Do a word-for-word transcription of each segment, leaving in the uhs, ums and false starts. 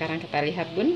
Sekarang kita lihat bun,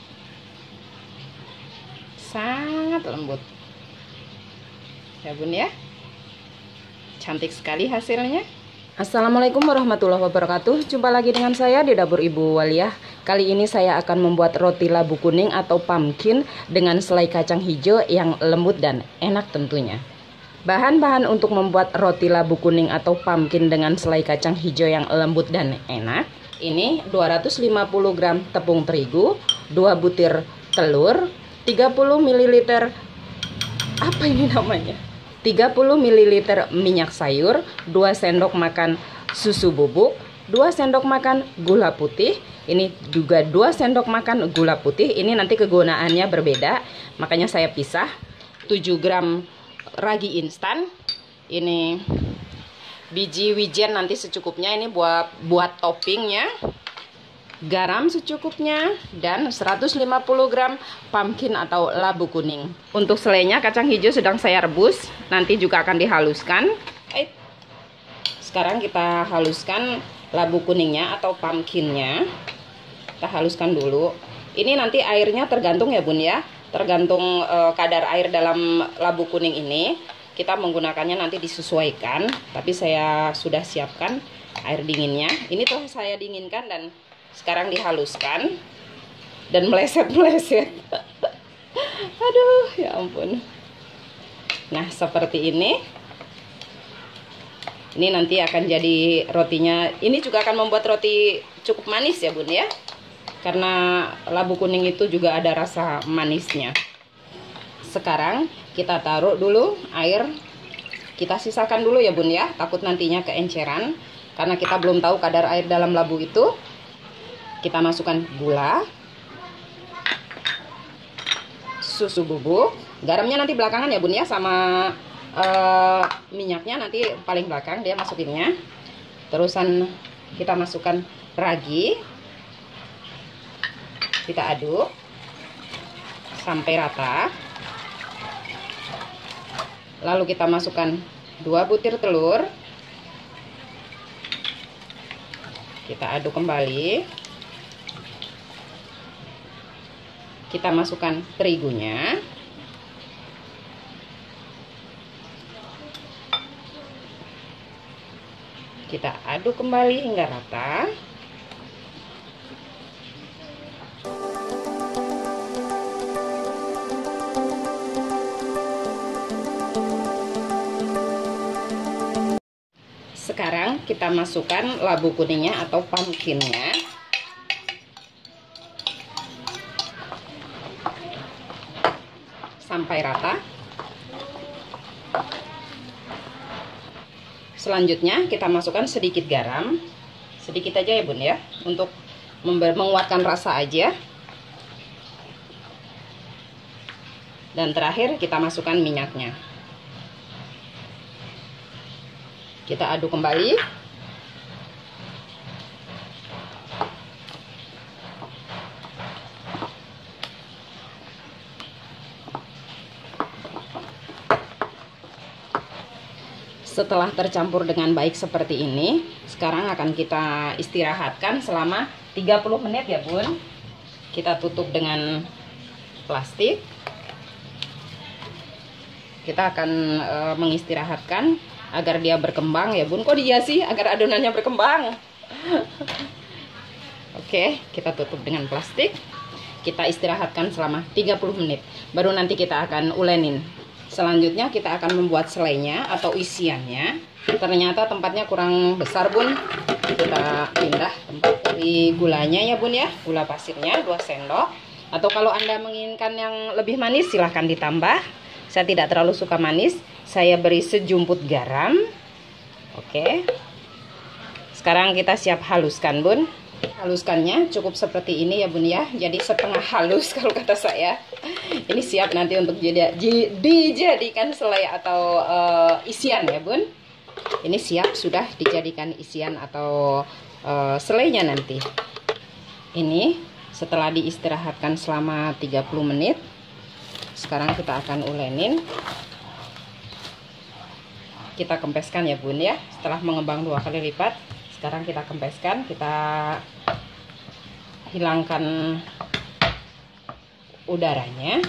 sangat lembut ya bun ya, cantik sekali hasilnya. Assalamualaikum warahmatullahi wabarakatuh. Jumpa lagi dengan saya di dapur Ibu Waliah. Kali ini saya akan membuat roti labu kuning atau pumpkin dengan selai kacang hijau yang lembut dan enak tentunya. Bahan-bahan untuk membuat roti labu kuning atau pumpkin dengan selai kacang hijau yang lembut dan enak. Ini dua ratus lima puluh gram tepung terigu, dua butir telur, tiga puluh mililiter apa ini namanya? tiga puluh mililiter minyak sayur, dua sendok makan susu bubuk, dua sendok makan gula putih. Ini juga dua sendok makan gula putih. Ini nanti kegunaannya berbeda, makanya saya pisah. tujuh gram ragi instan. Ini biji wijen nanti secukupnya, ini buat buat toppingnya. Garam secukupnya dan seratus lima puluh gram pumpkin atau labu kuning. Untuk selainya kacang hijau sedang saya rebus, nanti juga akan dihaluskan. Sekarang kita haluskan labu kuningnya atau pumpkinnya. Kita haluskan dulu. Ini nanti airnya tergantung ya bun ya, tergantung eh, kadar air dalam labu kuning ini. Kita menggunakannya nanti disesuaikan, tapi saya sudah siapkan air dinginnya. Ini telah saya dinginkan dan sekarang dihaluskan dan meleset-meleset. Aduh, ya ampun. Nah, seperti ini. Ini nanti akan jadi rotinya. Ini juga akan membuat roti cukup manis ya bun ya, karena labu kuning itu juga ada rasa manisnya. Sekarang kita taruh dulu air, kita sisakan dulu ya bun ya, takut nantinya keenceran karena kita belum tahu kadar air dalam labu itu. Kita masukkan gula, susu bubuk, garamnya nanti belakangan ya bun ya, sama uh, minyaknya nanti paling belakang dia masukinnya. Terusan kita masukkan ragi, kita aduk sampai rata. Lalu kita masukkan dua butir telur. Kita aduk kembali. Kita masukkan terigunya. Kita aduk kembali hingga rata. Sekarang kita masukkan labu kuningnya atau pumpkinnya. Sampai rata. Selanjutnya kita masukkan sedikit garam. Sedikit aja ya bun ya, untuk menguatkan rasa aja. Dan terakhir kita masukkan minyaknya. Kita aduk kembali. Setelah tercampur dengan baik seperti ini, sekarang akan kita istirahatkan selama tiga puluh menit ya bun. Kita tutup dengan plastik. Kita akan e, mengistirahatkan agar dia berkembang ya bun. Kok dia sih? Agar adonannya berkembang. Oke, kita tutup dengan plastik. Kita istirahatkan selama tiga puluh menit. Baru nanti kita akan ulenin. Selanjutnya kita akan membuat selainya atau isiannya. Ternyata tempatnya kurang besar bun. Kita pindah tempat dari gulanya ya bun ya. Gula pasirnya dua sendok. Atau kalau Anda menginginkan yang lebih manis silahkan ditambah. Saya tidak terlalu suka manis. Saya beri sejumput garam. Oke. Sekarang kita siap haluskan bun. Haluskannya cukup seperti ini ya bun ya. Jadi setengah halus kalau kata saya. Ini siap nanti untuk dijadikan selai atau uh, isian ya bun. Ini siap sudah dijadikan isian atau uh, selainya nanti. Ini setelah diistirahatkan selama tiga puluh menit. Sekarang kita akan ulenin. Kita kempeskan ya bun ya. Setelah mengembang dua kali lipat, sekarang kita kempeskan. Kita hilangkan udaranya.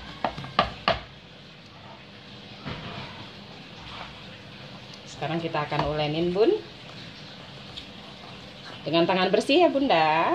Sekarang kita akan ulenin, Bun, dengan tangan bersih ya, Bunda.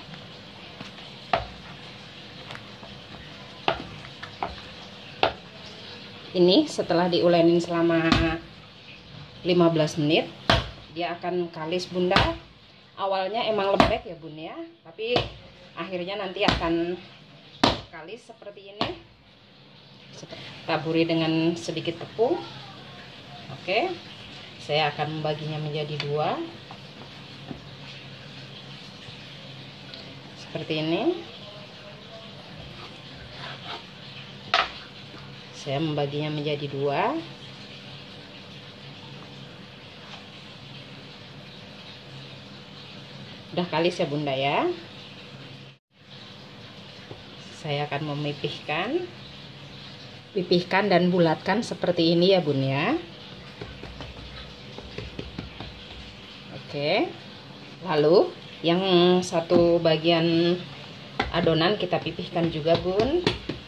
Ini setelah diulenin selama lima belas menit, dia akan kalis, Bunda. Awalnya emang lembek ya, Bun ya, tapi akhirnya nanti akan kalis seperti ini. Taburi dengan sedikit tepung. Oke, saya akan membaginya menjadi dua seperti ini. Saya membaginya menjadi dua. Udah kalis ya, Bunda ya. Saya akan memipihkan, pipihkan dan bulatkan seperti ini ya, Bun ya. Oke, lalu yang satu bagian adonan kita pipihkan juga, Bun.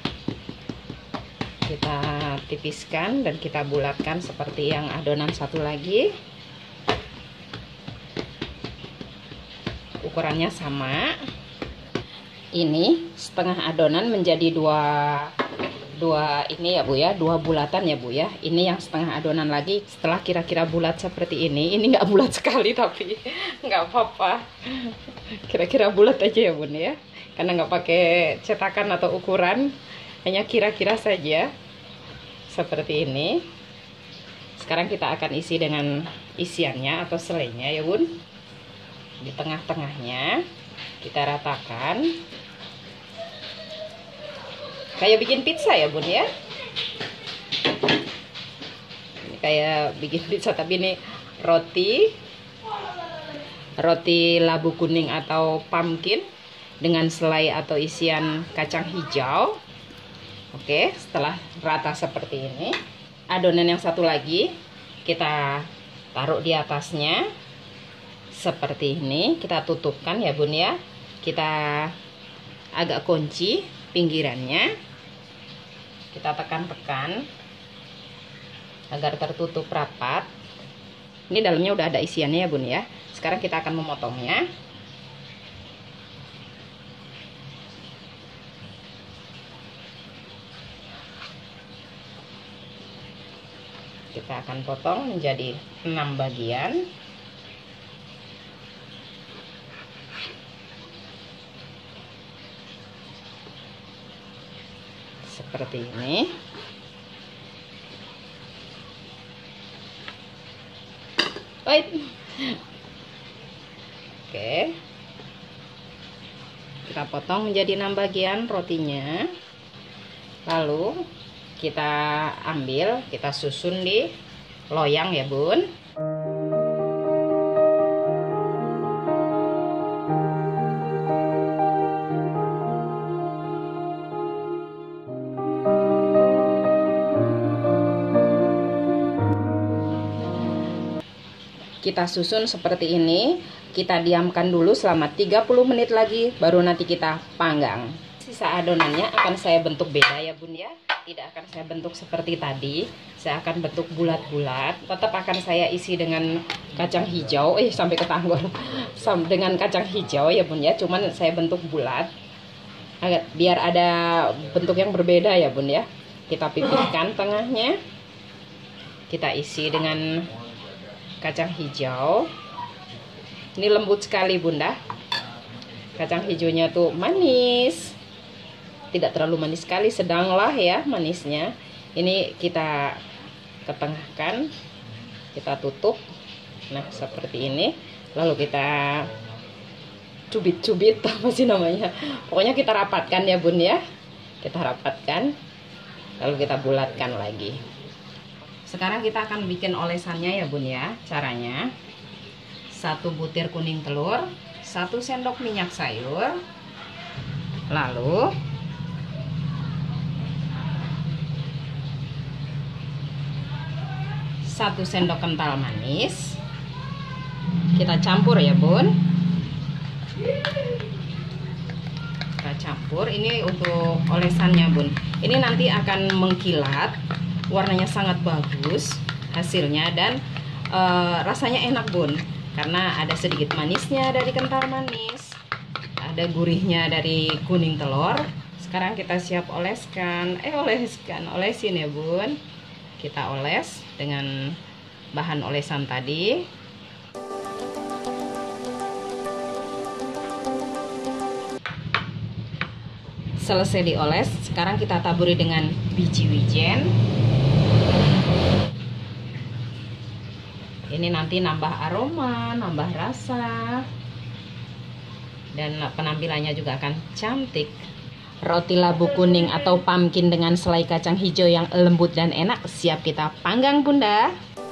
Kita tipiskan dan kita bulatkan seperti yang adonan satu lagi. Ukurannya sama. Ini setengah adonan menjadi dua dua ini ya, Bu ya, dua bulatan ya, Bu ya. Ini yang setengah adonan lagi. Setelah kira-kira bulat seperti ini, ini nggak bulat sekali tapi nggak apa-apa. Kira-kira bulat aja ya, Bun ya, karena nggak pakai cetakan atau ukuran, hanya kira-kira saja seperti ini. Sekarang kita akan isi dengan isiannya atau selainya ya, Bun. Di tengah-tengahnya kita ratakan kayak bikin pizza ya, Bun ya. Ini kayak bikin pizza, tapi ini roti roti labu kuning atau pumpkin dengan selai atau isian kacang hijau. Oke, setelah rata seperti ini, adonan yang satu lagi kita taruh di atasnya seperti ini. Kita tutupkan ya, Bun ya. Kita agak kunci pinggirannya. Kita tekan-tekan agar tertutup rapat. Ini dalamnya udah ada isiannya ya, Bun ya. Sekarang kita akan memotongnya. Kita akan potong menjadi enam bagian. Seperti ini. Wait. Oke. Kita potong menjadi enam bagian rotinya. Lalu kita ambil, kita susun di loyang ya, Bun. Kita susun seperti ini. Kita diamkan dulu selama tiga puluh menit lagi, baru nanti kita panggang. Sisa adonannya akan saya bentuk beda ya, Bun ya. Tidak akan saya bentuk seperti tadi. Saya akan bentuk bulat-bulat. Tetap akan saya isi dengan kacang hijau. Eh sampai ketanggol. Dengan kacang hijau ya, Bun ya. Cuman saya bentuk bulat. Agak biar ada bentuk yang berbeda ya, Bun ya. Kita pipihkan tengahnya. Kita isi dengan kacang hijau. Ini lembut sekali, Bunda. Kacang hijaunya tuh manis. Tidak terlalu manis sekali, sedanglah ya manisnya. Ini kita ketengahkan. Kita tutup. Nah, seperti ini. Lalu kita cubit-cubit, apa sih namanya? Pokoknya kita rapatkan ya, Bun ya. Kita rapatkan. Lalu kita bulatkan lagi. Sekarang kita akan bikin olesannya ya, Bun ya. Caranya, satu butir kuning telur, satu sendok minyak sayur, lalu satu sendok kental manis. Kita campur ya, Bun. dapur. Ini untuk olesannya bun. Ini nanti akan mengkilat, warnanya sangat bagus hasilnya, dan e, rasanya enak bun, karena ada sedikit manisnya dari kental manis, ada gurihnya dari kuning telur. Sekarang kita siap oleskan, eh oleskan, olesin ya bun. Kita oles dengan bahan olesan tadi. Selesai dioles, sekarang kita taburi dengan biji wijen. Ini nanti nambah aroma, nambah rasa, dan penampilannya juga akan cantik. Roti labu kuning atau pumpkin dengan selai kacang hijau yang lembut dan enak siap kita panggang bunda.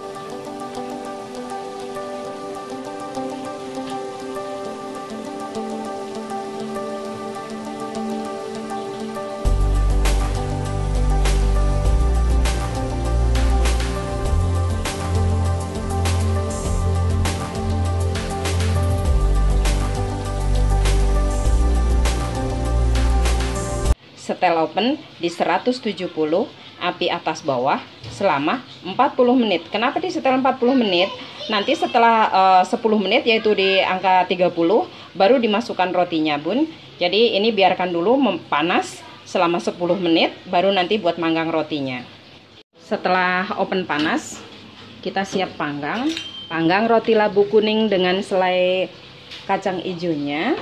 Setel oven di seratus tujuh puluh, api atas bawah selama empat puluh menit. Kenapa disetel empat puluh menit? Nanti setelah uh, sepuluh menit, yaitu di angka tiga puluh, baru dimasukkan rotinya bun. Jadi ini biarkan dulu panas selama sepuluh menit, baru nanti buat manggang rotinya. Setelah oven panas, kita siap panggang. Panggang roti labu kuning dengan selai kacang hijaunya,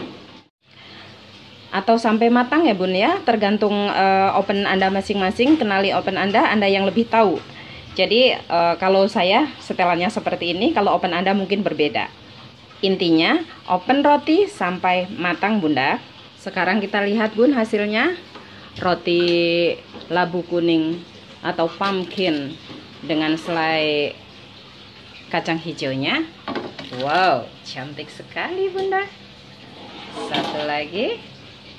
atau sampai matang ya bun ya, tergantung uh, oven Anda masing-masing. Kenali oven Anda, Anda yang lebih tahu. Jadi uh, kalau saya setelannya seperti ini, kalau oven Anda mungkin berbeda. Intinya oven roti sampai matang bunda. Sekarang kita lihat bun hasilnya. Roti labu kuning atau pumpkin dengan selai kacang hijaunya. Wow, cantik sekali bunda. Satu lagi.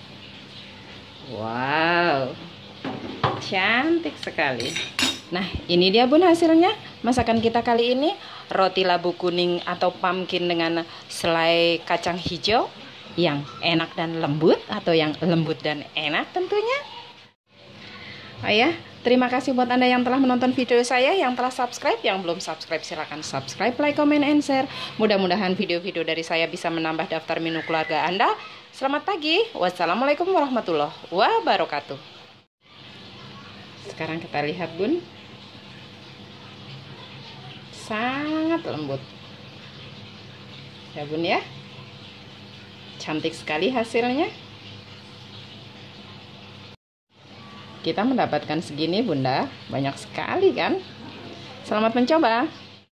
Wow, cantik sekali. Nah, ini dia bun hasilnya masakan kita kali ini. Roti labu kuning atau pumpkin dengan selai kacang hijau yang enak dan lembut, atau yang lembut dan enak tentunya. Oh ya, terima kasih buat Anda yang telah menonton video saya, yang telah subscribe. Yang belum subscribe silahkan subscribe, like, comment, and share. Mudah-mudahan video-video dari saya bisa menambah daftar menu keluarga Anda. Selamat pagi. Wassalamualaikum warahmatullahi wabarakatuh. Sekarang kita lihat bun. Sangat lembut. Ya bun ya. Cantik sekali hasilnya. Kita mendapatkan segini bunda. Banyak sekali kan. Selamat mencoba.